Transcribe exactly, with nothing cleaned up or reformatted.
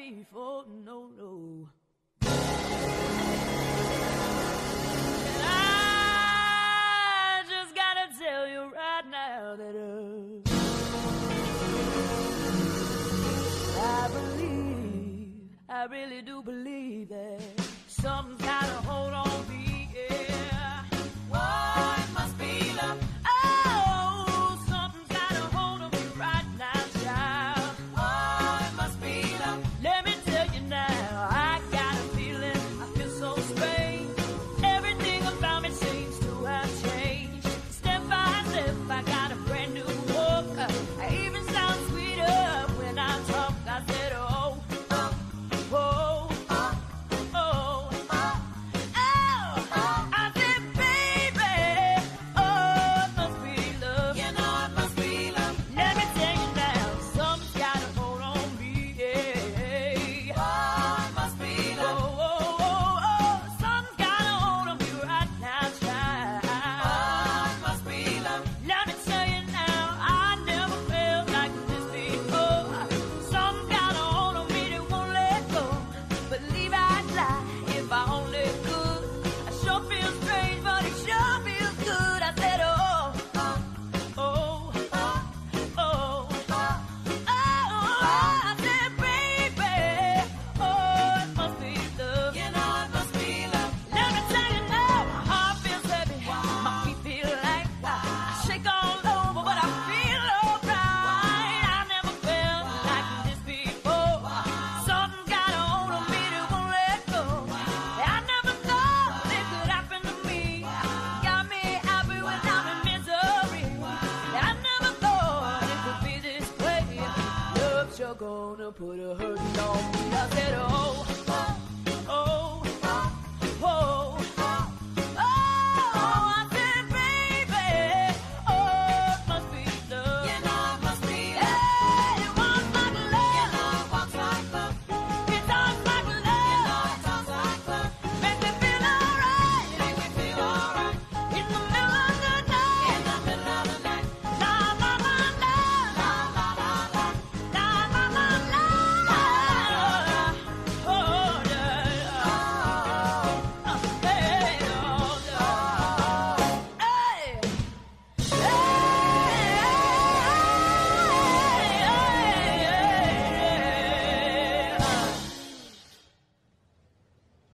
before, no, no. I just gotta tell you right now that uh, I believe, I really do believe that something's gotta hold on me, yeah. Oh, it must be love. Oh, something's gotta hold on me right now, child. Oh, it must be love. Let me tell you now, I got a feeling, I feel so strange. Everything about me seems to have changed. Step by step, I got a brand new walk. I even sound sweeter when I talk. I said, oh, oh, oh, oh, oh, oh, oh. I said, baby, oh, it must be love. You know it must be love. Let me tell you now, something's gotta hold on me, yeah. Oh, it must be love. Oh, oh, oh, oh, something's gotta hold on me right now, child. Oh, it must be love. Let me tell you now, I never felt like this before. Something's gotta hold on me that won't let go. Believe I'd lie if I only could. I sure feel strange, but it sure feels good. I said, oh, oh, oh, oh, oh, oh, oh. I said, baby, oh, it must be love. You know it must be love. Let me tell you now, my heart feels heavy, my feet feel light. I shake all over, but I feel alright. I never felt like this before. Something got a hold on me that won't let go. I never thought it could happen to me. Got me happy when I'm in misery. I never thought it could be this way. Love's sure gonna put a hurt